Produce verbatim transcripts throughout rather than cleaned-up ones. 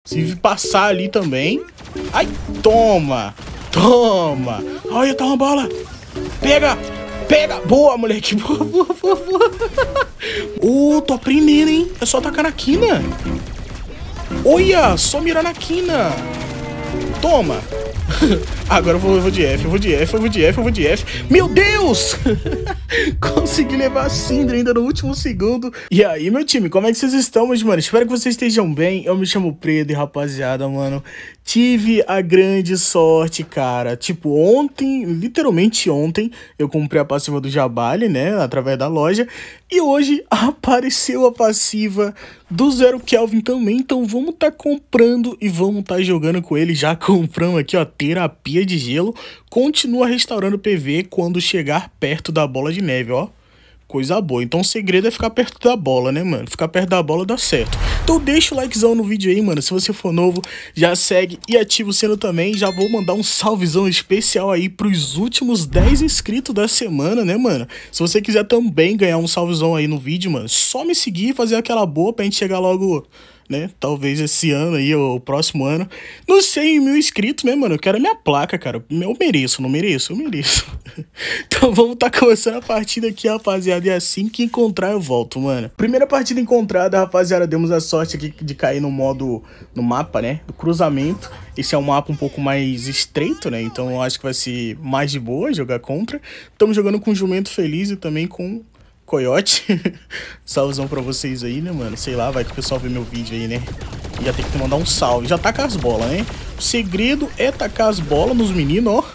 Se passar ali também. Ai, toma. Toma. Olha, tá uma bola. Pega. Pega. Boa, moleque. Boa, boa, boa, boa. Uh, tô aprendendo, hein. É só tacar na quina. Olha, só mirar na quina. Toma. Agora eu vou, eu vou de F, eu vou de F, eu vou de F, eu vou de F. Meu Deus! Consegui levar a Syndra ainda no último segundo. E aí, meu time, como é que vocês estão, meus mano? Espero que vocês estejam bem. Eu me chamo Predo e, rapaziada, mano, tive a grande sorte, cara. Tipo, ontem, literalmente ontem, eu comprei a passiva do Jabali, né, através da loja. E hoje apareceu a passiva do Zero Kelvin também. Então vamos tá comprando e vamos tá jogando com ele. Já compramos aqui, ó, terapia de gelo. Continua restaurando P V quando chegar perto da bola de neve, ó. Coisa boa. Então o segredo é ficar perto da bola, né, mano? Ficar perto da bola dá certo. Então deixa o likezão no vídeo aí, mano. Se você for novo, já segue e ativa o sino também. Já vou mandar um salvezão especial aí pros últimos dez inscritos da semana, né, mano? Se você quiser também ganhar um salvezão aí no vídeo, mano, só me seguir e fazer aquela boa pra gente chegar logo, né? Talvez esse ano aí, ou o próximo ano. Não sei, mil inscritos, né, mano? Eu quero a minha placa, cara. Eu mereço, não mereço? Eu mereço. Então vamos tá começando a partida aqui, rapaziada. E assim que encontrar, eu volto, mano. Primeira partida encontrada, rapaziada. Demos a sorte aqui de cair no modo, no mapa, né? Do cruzamento. Esse é um mapa um pouco mais estreito, né? Então eu acho que vai ser mais de boa jogar contra. Estamos jogando com Jumento Feliz e também com Coiote. Salvezão pra vocês aí, né, mano? Sei lá, vai que o pessoal vê meu vídeo aí, né? E já tem que mandar um salve. Já taca as bolas, né? O segredo é tacar as bolas nos meninos, ó.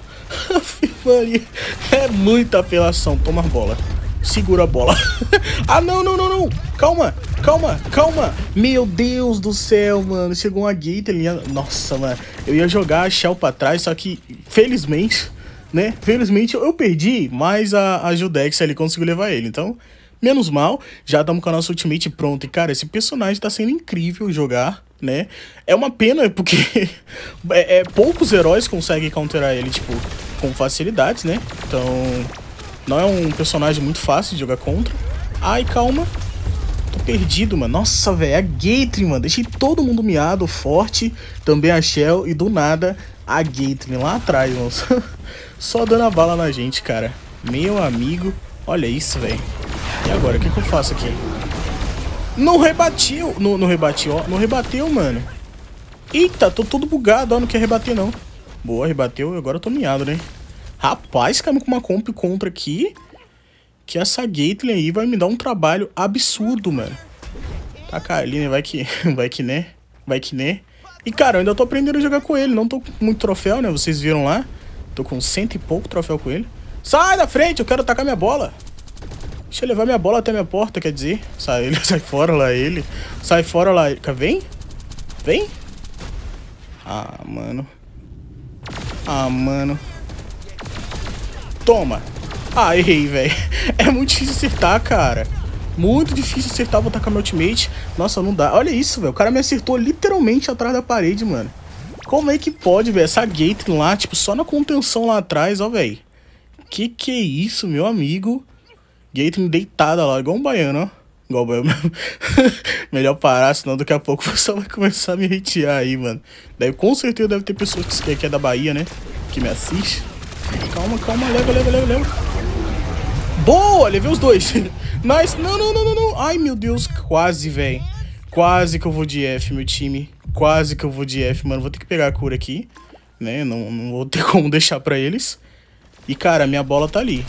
É muita apelação. Toma a bola. Segura a bola. Ah, não, não, não, não. Calma, calma, calma. Meu Deus do céu, mano. Chegou uma gate ali. Nossa, mano. Eu ia jogar a Shell pra trás, só que, felizmente, né? Felizmente eu perdi, mas a, a Judex ali conseguiu levar ele. Então, menos mal. Já estamos com a nossa ultimate pronta. E, cara, esse personagem tá sendo incrível jogar, né? É uma pena porque é, é, poucos heróis conseguem counterar ele, tipo, com facilidades, né? Então, não é um personagem muito fácil de jogar contra. Ai, calma. Tô perdido, mano. Nossa, velho. A Gatling, mano. Deixei todo mundo miado, forte. Também a Shell. E do nada, a Gatling lá atrás, mano. Só dando a bala na gente, cara. Meu amigo. Olha isso, velho. E agora? O que que eu faço aqui? Não rebateu. Não, não rebateu, ó. Não rebateu, mano. Eita, tô todo bugado, ó. Não quer rebater, não. Boa, rebateu. Agora eu tô miado, né? Rapaz, caiu com uma comp contra aqui. Que essa Gatling aí vai me dar um trabalho absurdo, mano. Tá, Carline, vai que... Vai que, né? Vai que, né? E, cara, eu ainda tô aprendendo a jogar com ele. Não tô com muito troféu, né? Vocês viram lá. Tô com cento e pouco troféu com ele. Sai da frente, eu quero tacar minha bola. Deixa eu levar minha bola até minha porta, quer dizer. Sai ele, sai fora lá ele. Sai fora lá ele. Vem? Vem? Ah, mano. Ah, mano. Toma. Ah, errei, velho. É muito difícil acertar, cara. Muito difícil acertar, vou tacar meu ultimate. Nossa, não dá. Olha isso, velho. O cara me acertou literalmente atrás da parede, mano. Como é que pode, velho? Essa Gatling lá, tipo, só na contenção lá atrás, ó, velho. Que que é isso, meu amigo? Gatling deitada lá, igual um baiano, ó. Igual o baiano. Melhor parar, senão daqui a pouco o pessoal vai começar a me hatear aí, mano. Daí com certeza deve ter pessoas que, que é da Bahia, né? Que me assiste. Calma, calma, leva, leva, leva, leva. Boa, levei os dois. Nice. Não, não, não, não, não. Ai, meu Deus, quase, velho. Quase que eu vou de F, meu time. Quase que eu vou de F, mano. Vou ter que pegar a cura aqui, né? Não, não vou ter como deixar pra eles. E, cara, minha bola tá ali.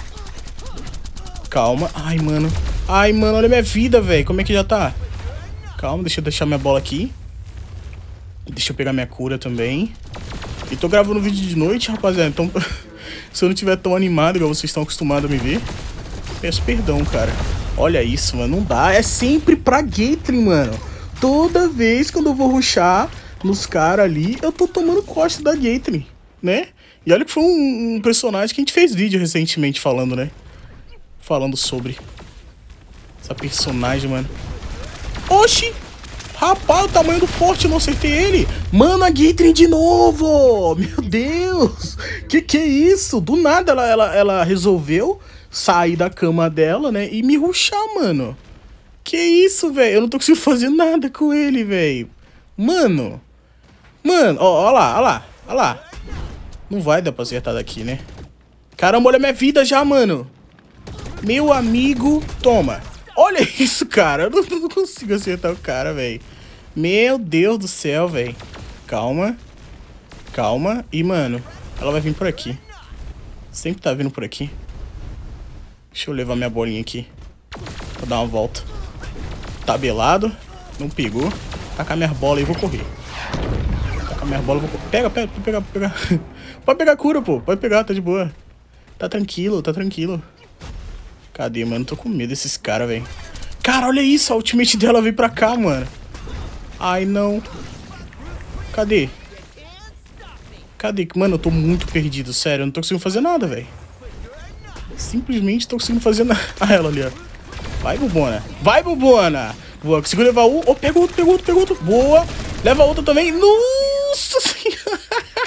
Calma. Ai, mano. Ai, mano, olha minha vida, velho. Como é que já tá? Calma, deixa eu deixar minha bola aqui. Deixa eu pegar minha cura também. E tô gravando vídeo de noite, rapaziada. Então, se eu não tiver tão animado igual vocês estão acostumados a me ver, peço perdão, cara. Olha isso, mano. Não dá. É sempre pra Gatling, mano. Toda vez quando eu vou rushar nos caras ali, eu tô tomando costa da Gatling, né? E olha que foi um, um personagem que a gente fez vídeo recentemente falando, né? Falando sobre essa personagem, mano. Oxi! Rapaz, o tamanho do forte, eu não acertei ele. Mano, a Gatling de novo! Meu Deus! Que que é isso? Do nada ela, ela, ela resolveu sair da cama dela, né? E me rushar, mano. Que isso, velho? Eu não tô conseguindo fazer nada com ele, velho. Mano, Mano, ó, ó lá, ó lá, ó lá. Não vai dar pra acertar daqui, né? Caramba, olha minha vida já, mano. Meu amigo, toma. Olha isso, cara. Eu não, não consigo acertar o cara, velho. Meu Deus do céu, velho. Calma. Calma. E, mano, ela vai vir por aqui. Sempre tá vindo por aqui. Deixa eu levar minha bolinha aqui. Vou dar uma volta. Tabelado. Não pegou. Tacar minhas bolas e vou correr. Tacar minhas bolas e vou correr. Pega, pega, pode pegar, pode pegar. Pode pegar cura, pô. Pode pegar, tá de boa. Tá tranquilo, tá tranquilo. Cadê, mano? Tô com medo desses caras, velho. Cara, olha isso. A ultimate dela veio pra cá, mano. Ai, não. Cadê? Cadê? Mano, eu tô muito perdido, sério. Eu não tô conseguindo fazer nada, velho. Simplesmente tô conseguindo fazer nada. Ah, ela ali, ó. Vai, Bubona. Vai, Bubona. Boa, conseguiu levar um. Oh, pegou outro, pegou outro, pegou outro. Boa. Leva outra também. Nossa senhora.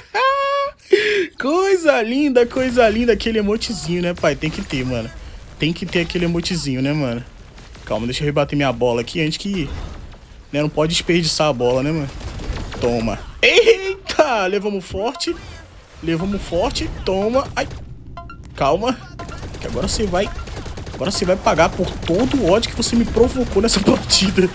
Coisa linda, coisa linda. Aquele emotezinho, né, pai? Tem que ter, mano. Tem que ter aquele emotezinho, né, mano? Calma, deixa eu rebater minha bola aqui antes que... Né, não pode desperdiçar a bola, né, mano? Toma. Eita! Levamos forte. Levamos forte. Toma. Ai. Calma. Que agora você vai... Agora você vai pagar por todo o ódio que você me provocou nessa partida.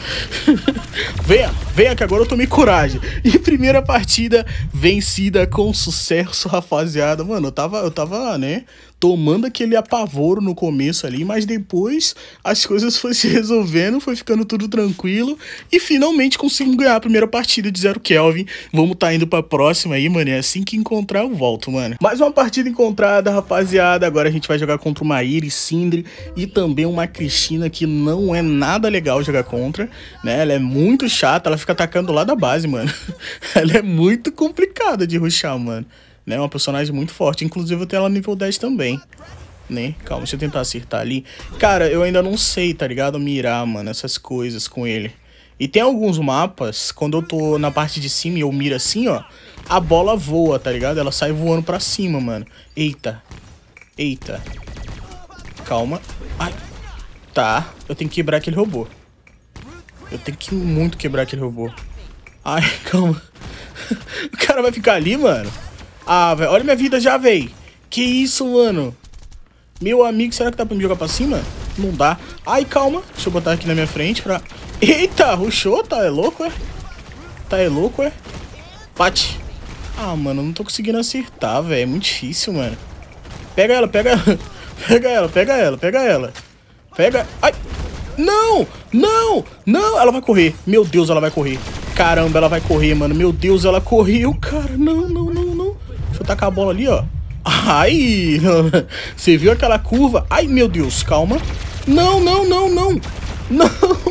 Venha, venha que agora eu tomei coragem. E primeira partida vencida com sucesso, rapaziada. Mano, eu tava, eu tava, né, tomando aquele apavoro no começo ali, mas depois as coisas foram se resolvendo, foi ficando tudo tranquilo. E finalmente conseguimos ganhar a primeira partida de Zero Kelvin. Vamos tá indo pra próxima aí, mano. É assim que encontrar eu volto, mano. Mais uma partida encontrada, rapaziada. Agora a gente vai jogar contra uma Iris, Sindri e também uma Cristina, que não é nada legal jogar contra, né? Ela é muito chata, ela fica atacando lá da base, mano. Ela é muito complicada de rushar, mano. Né? Uma personagem muito forte. Inclusive eu tenho ela nível dez também, né? Calma, deixa eu tentar acertar ali. Cara, eu ainda não sei, tá ligado? Mirar, mano, essas coisas com ele. E tem alguns mapas, quando eu tô na parte de cima e eu miro assim, ó, a bola voa, tá ligado? Ela sai voando pra cima, mano. Eita. Eita. Calma. Ai. Tá. Eu tenho que quebrar aquele robô. Eu tenho que muito quebrar aquele robô. Ai, calma. O cara vai ficar ali, mano? Ah, velho. Olha minha vida já, velho. Que isso, mano? Meu amigo, será que dá pra me jogar pra cima? Não dá. Ai, calma. Deixa eu botar aqui na minha frente pra... Eita, rushou? Tá é louco, é? Tá é louco, é? Bate. Ah, mano, eu não tô conseguindo acertar, velho. É muito difícil, mano. Pega ela, pega ela. Pega ela, pega ela, pega ela. Pega... Ai. Não, não, não. Ela vai correr. Meu Deus, ela vai correr. Caramba, ela vai correr, mano. Meu Deus, ela correu, cara. Não, não, não, não. Deixa eu tacar a bola ali, ó. Ai, você viu aquela curva? Ai, meu Deus, calma. Não, não, não, não. Não.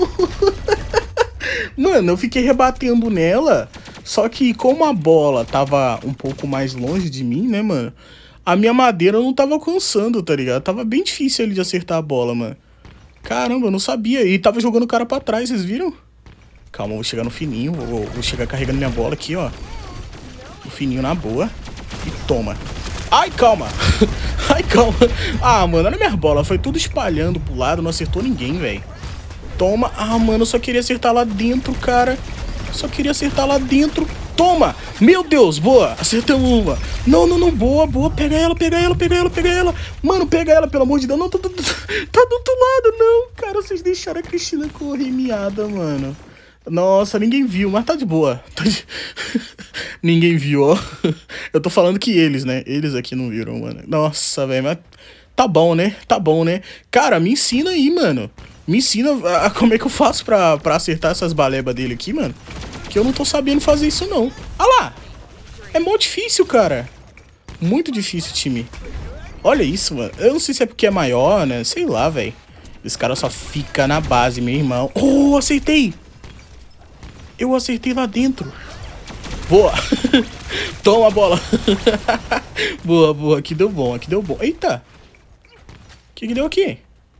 Mano, eu fiquei rebatendo nela. Só que como a bola tava um pouco mais longe de mim, né, mano? A minha madeira não tava alcançando, tá ligado? Tava bem difícil ali de acertar a bola, mano. Caramba, eu não sabia. E tava jogando o cara pra trás, vocês viram? Calma, eu vou chegar no fininho. Vou, vou chegar carregando minha bola aqui, ó. No fininho na boa. E toma. Ai, calma. Ai, calma. Ah, mano, olha minha bola. Foi tudo espalhando pro lado. Não acertou ninguém, velho. Toma. Ah, mano, eu só queria acertar lá dentro, cara. Só queria acertar lá dentro. Toma. Meu Deus, boa. Acertamos uma. Não, não, não. Boa, boa. Pega ela, pega ela, pega ela, pega ela. Mano, pega ela, pelo amor de Deus. Não, tá, tá, tá, tá do outro lado, não. Cara, vocês deixaram a Cristina correr miada, mano. Nossa, ninguém viu, mas tá de boa. Tá de... Ninguém viu, ó. Eu tô falando que eles, né? Eles aqui não viram, mano. Nossa, velho, mas tá bom, né? Tá bom, né? Cara, me ensina aí, mano. Me ensina a... como é que eu faço pra, pra acertar essas balebas dele aqui, mano. Que eu não tô sabendo fazer isso, não. Ah lá! É muito difícil, cara. Muito difícil, time. Olha isso, mano. Eu não sei se é porque é maior, né? Sei lá, velho. Esse cara só fica na base, meu irmão. Oh, acertei! Eu acertei lá dentro. Boa. Toma a bola. Boa, boa. Aqui deu bom, aqui deu bom. Eita. O que que deu aqui?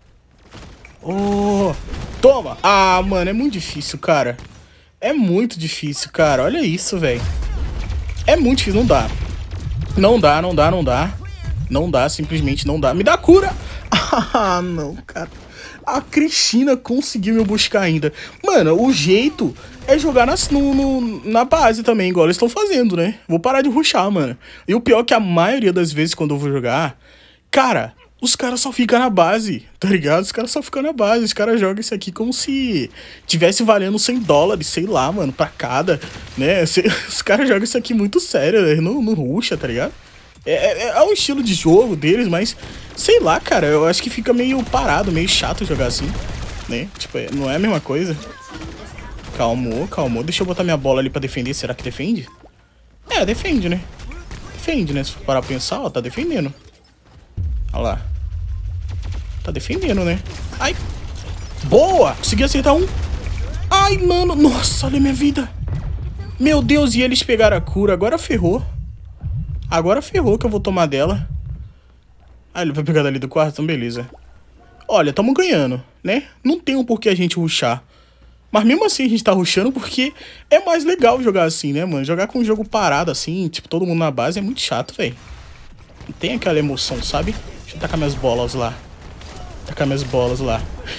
Oh. Toma. Ah, mano, é muito difícil, cara. É muito difícil, cara. Olha isso, velho. É muito difícil. Não dá. Não dá, não dá, não dá. Não dá, simplesmente não dá. Me dá cura. Ah, não, cara. A Cristina conseguiu me buscar ainda. Mano, o jeito é jogar nas, no, no, na base também, igual eles estão fazendo, né? Vou parar de rushar, mano. E o pior é que a maioria das vezes quando eu vou jogar, cara, os caras só ficam na base, tá ligado? Os caras só ficam na base. Os caras jogam isso aqui como se tivesse valendo cem dólares, sei lá, mano, pra cada, né? Os caras jogam isso aqui muito sério, né? Não, não rusha, tá ligado? É, é, é um estilo de jogo deles, mas sei lá, cara, eu acho que fica meio parado, meio chato jogar assim, né? Tipo, não é a mesma coisa. Calmou, calmou. Deixa eu botar minha bola ali pra defender. Será que defende? É, defende, né? Defende, né? Se for parar pra pensar, ó, tá defendendo. Olha lá. Tá defendendo, né? Ai. Boa! Consegui acertar um. Ai, mano. Nossa, olha a minha vida. Meu Deus, e eles pegaram a cura. Agora ferrou. Agora ferrou que eu vou tomar dela. Ah, ele vai pegar dali do quarto? Então beleza. Olha, tamo ganhando, né? Não tem um porquê a gente rushar. Mas mesmo assim a gente tá rushando porque é mais legal jogar assim, né, mano? Jogar com um jogo parado assim, tipo, todo mundo na base é muito chato, velho. Não tem aquela emoção, sabe? Deixa eu tacar minhas bolas lá. Tacar minhas bolas lá.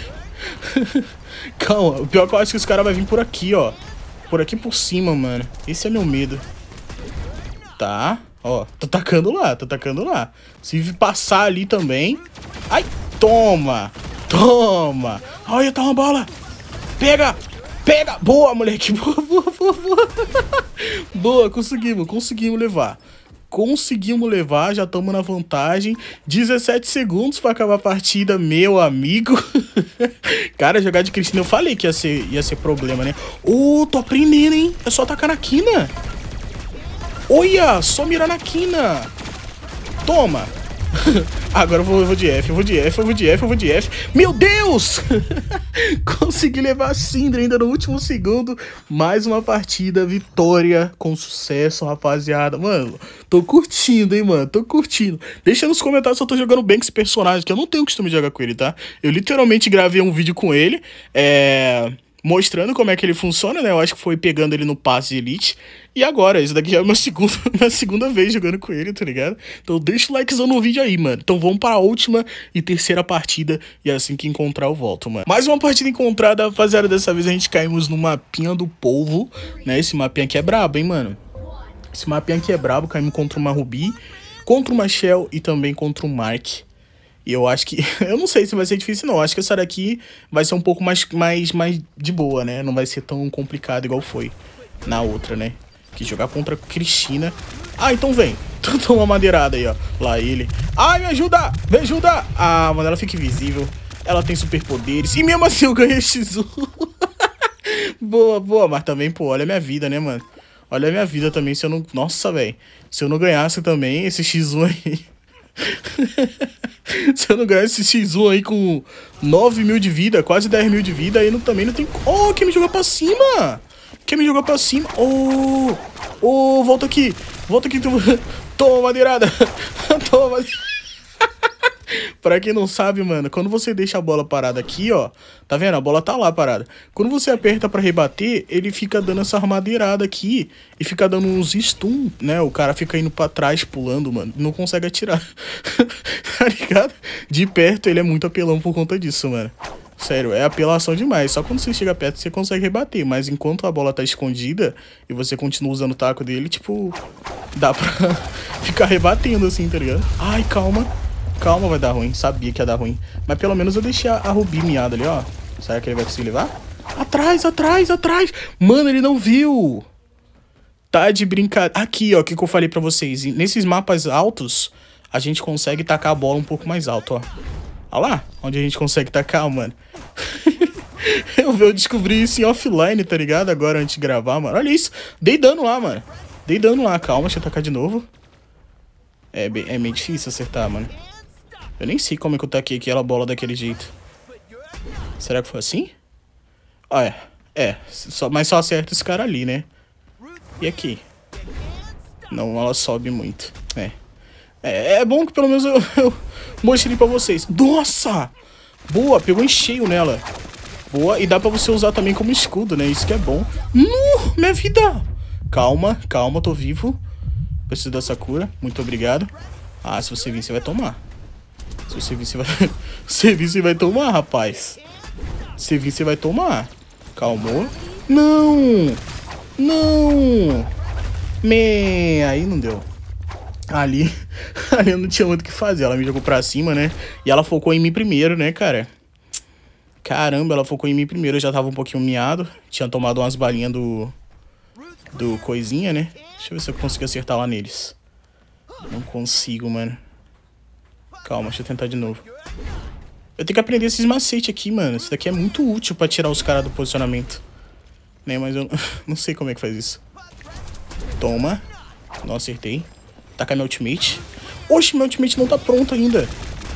Calma, o pior é que eu acho que os caras vão vir por aqui, ó. Por aqui por cima, mano. Esse é meu medo. Tá. Ó, tô tacando lá, tô tacando lá. Se passar ali também... Ai, toma! Toma! Olha, tá uma bola! Pega! Pega! Boa, moleque! Boa, boa, boa, boa! Boa, conseguimos, conseguimos levar. Conseguimos levar, já estamos na vantagem. dezessete segundos pra acabar a partida, meu amigo. Cara, jogar de Cristina, eu falei que ia ser, ia ser problema, né? Ô, oh, tô aprendendo, hein? É só tacar na quina. Olha, só mirar na quina. Toma. Agora eu vou, eu vou de F, eu vou de F, eu vou de F, eu vou de F. Meu Deus! Consegui levar a Syndra ainda no último segundo. Mais uma partida, vitória com sucesso, rapaziada. Mano, tô curtindo, hein, mano. Tô curtindo. Deixa nos comentários se eu tô jogando bem com esse personagem, que eu não tenho costume de jogar com ele, tá? Eu literalmente gravei um vídeo com ele, é... mostrando como é que ele funciona, né? Eu acho que foi pegando ele no passe de elite. E agora, isso daqui já é a minha segunda, minha segunda vez jogando com ele, tá ligado? Então deixa o likezão no vídeo aí, mano. Então vamos para a última e terceira partida. E assim que encontrar eu volto, mano. Mais uma partida encontrada, rapaziada. Dessa vez a gente caímos no mapinha do polvo, né? Esse mapinha aqui é brabo, hein, mano? Esse mapinha aqui é brabo. Caímos contra uma Ruby, contra uma Shell e também contra um Mark. E eu acho que... eu não sei se vai ser difícil, não. Acho que essa daqui vai ser um pouco mais, mais, mais de boa, né? Não vai ser tão complicado igual foi na outra, né? Que jogar contra a Cristina... Ah, então vem. Toma uma madeirada aí, ó. Lá ele. Ai, me ajuda! Me ajuda! Ah, mano, ela fica invisível. Ela tem superpoderes. E mesmo assim eu ganhei X um. Boa, boa. Mas também, pô, olha a minha vida, né, mano? Olha a minha vida também. Se eu não... Nossa, velho. Se eu não ganhasse também esse X um aí... Se eu não ganhar esse X um aí com nove mil de vida, quase dez mil de vida, aí não, também não tem... Oh, quem me jogou pra cima? Quem me jogou pra cima? Oh, oh, volta aqui. Volta aqui. Tu... Toma, madeirada. Toma, madeirada. Pra quem não sabe, mano, quando você deixa a bola parada aqui, ó, tá vendo? A bola tá lá parada. Quando você aperta pra rebater, ele fica dando essa armadeirada aqui e fica dando uns stun, né? O cara fica indo pra trás, pulando, mano, não consegue atirar. Tá ligado? De perto ele é muito apelão por conta disso, mano. Sério, é apelação demais. Só quando você chega perto você consegue rebater. Mas enquanto a bola tá escondida e você continua usando o taco dele, tipo, dá pra ficar rebatendo assim, tá ligado? Ai, calma. Calma, vai dar ruim. Sabia que ia dar ruim. Mas pelo menos eu deixei a Ruby miada ali, ó. Será que ele vai conseguir levar? Atrás, atrás, atrás. Mano, ele não viu. Tá de brincadeira. Aqui, ó, o que, que eu falei pra vocês. Nesses mapas altos, a gente consegue tacar a bola um pouco mais alto, ó. Olha lá, onde a gente consegue tacar, mano. eu, eu descobri isso em offline, tá ligado? Agora, antes de gravar, mano. Olha isso. Dei dano lá, mano. Dei dano lá. Calma, deixa eu tacar de novo. É, bem, é meio difícil acertar, mano. Eu nem sei como é que eu taquei aquela bola daquele jeito. Será que foi assim? Ah, é. É, só, mas só acerta esse cara ali, né? E aqui? Não, ela sobe muito. É. É, é bom que pelo menos eu, eu mostrei pra vocês. Nossa! Boa, pegou em cheio nela. Boa, e dá pra você usar também como escudo, né? Isso que é bom. Uh, minha vida! Calma, calma, tô vivo. Preciso dessa cura. Muito obrigado. Ah, se você vir, você vai tomar. Se Se você vir, você vai... você vir, você vai tomar, rapaz. Se vir, você vai tomar. Calmou. Não! Não! Me... Aí não deu. Ali... Ali eu não tinha muito o que fazer. Ela me jogou pra cima, né? E ela focou em mim primeiro, né, cara? Caramba, ela focou em mim primeiro. Eu já tava um pouquinho miado. Tinha tomado umas balinhas do... Do coisinha, né? Deixa eu ver se eu consigo acertar lá neles. Não consigo, mano. Calma, deixa eu tentar de novo. Eu tenho que aprender esses macetes aqui, mano. Isso daqui é muito útil pra tirar os caras do posicionamento. Né, mas eu não sei como é que faz isso. Toma. Não acertei. Taca meu ultimate. Oxe, meu ultimate não tá pronto ainda.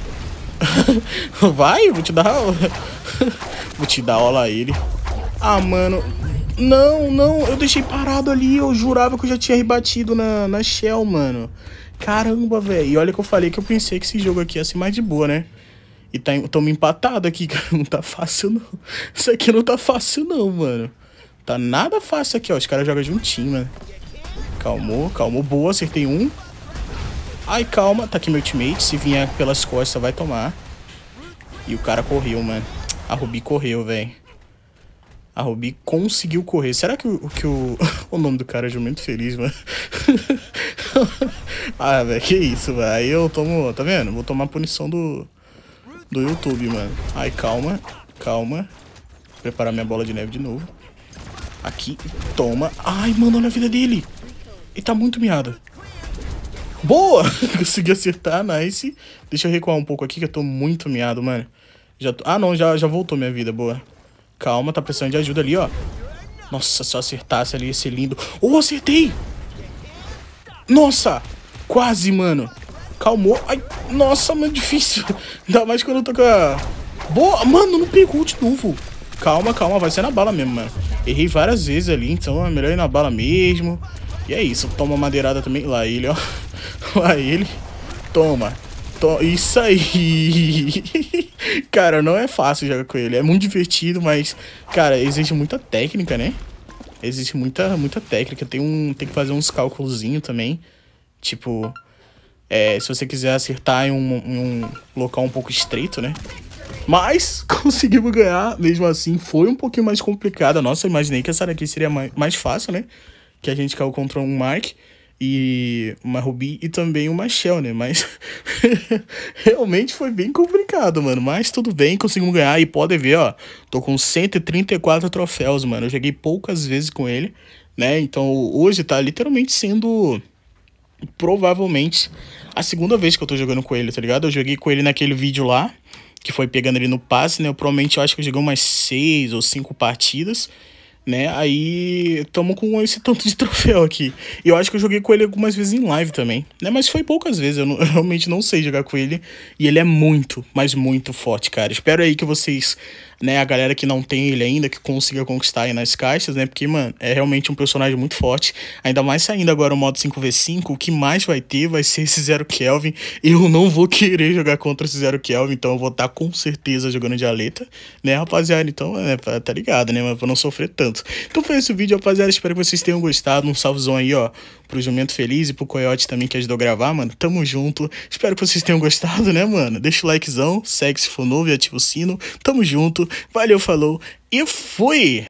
Vai, vou te dar... Vou te dar aula a ele. Ah, mano. Não, não. Eu deixei parado ali. Eu jurava que eu já tinha rebatido na, na Shell, mano. Caramba, velho. E olha que eu falei que eu pensei que esse jogo aqui ia ser mais de boa, né? E tá, tamo empatado aqui, cara. Não tá fácil, não. Isso aqui não tá fácil, não, mano. Tá nada fácil aqui, ó. Os caras jogam juntinho, mano. Calmou, calmou. Boa, acertei um. Ai, calma. Tá aqui meu ultimate. Se vier pelas costas, vai tomar. E o cara correu, mano. A Ruby correu, velho. A Ruby conseguiu correr. Será que o... Que o... o nome do cara é Jumento Feliz, mano? Ah, velho, que isso, velho. Aí eu tomo... Tá vendo? Vou tomar punição do... Do YouTube, mano. Ai, calma. Calma. Vou preparar minha bola de neve de novo. Aqui. Toma. Ai, mano, olha a vida dele. Ele tá muito miado. Boa! Consegui acertar, nice. Deixa eu recuar um pouco aqui que eu tô muito miado, mano. Já tô... Ah, não, já, já voltou minha vida, boa. Calma, tá precisando de ajuda ali, ó. Nossa, se eu acertasse ali ia ser lindo. Oh, acertei! Nossa! Quase, mano. Calmou. Ai, nossa, mano, difícil. Ainda mais quando eu tô com a... Boa! Mano, não pegou de novo. Calma, calma, vai ser na bala mesmo, mano. Errei várias vezes ali, então é melhor ir na bala mesmo. E é isso, toma madeirada também. Lá ele, ó. Lá ele. Toma. To... Isso aí. Cara, não é fácil jogar com ele. É muito divertido, mas, cara, exige muita técnica, né? Existe muita, muita técnica. Tem, um, tem que fazer uns cálculozinhos também. Tipo, é, se você quiser acertar em um, em um local um pouco estreito, né? Mas conseguimos ganhar. Mesmo assim, foi um pouquinho mais complicado. Nossa, eu imaginei que essa daqui seria mais, mais fácil, né? Que a gente caiu contra um Mark e uma Ruby e também uma Shell, né? Mas realmente foi bem complicado, mano. Mas tudo bem, conseguimos ganhar. E pode ver, ó, tô com cento e trinta e quatro troféus, mano. Eu joguei poucas vezes com ele, né? Então hoje tá literalmente sendo provavelmente a segunda vez que eu tô jogando com ele, tá ligado? Eu joguei com ele naquele vídeo lá, que foi pegando ele no passe, né? Eu provavelmente eu acho que eu joguei umas seis ou cinco partidas, né? Aí tamo com esse tanto de troféu aqui. E eu acho que eu joguei com ele algumas vezes em live também, né? Mas foi poucas vezes, eu, não, eu realmente não sei jogar com ele. E ele é muito, mas muito forte, cara. Espero aí que vocês, né, a galera que não tem ele ainda, que consiga conquistar aí nas caixas, né? Porque, mano, é realmente um personagem muito forte. Ainda mais saindo agora o modo cinco vs cinco, o que mais vai ter vai ser esse Zero Kelvin. Eu não vou querer jogar contra esse Zero Kelvin, então eu vou estar com certeza jogando de Aleta, né, rapaziada? Então, é, tá ligado, né? Mas pra não sofrer tanto. Então foi esse o vídeo, rapaziada. Espero que vocês tenham gostado. Um salvezão aí, ó, pro Jumento Feliz e pro Coyote também, que ajudou a gravar, mano. Tamo junto. Espero que vocês tenham gostado, né, mano? Deixa o likezão, segue se for novo e ativa o sino. Tamo junto. Valeu, falou e fui!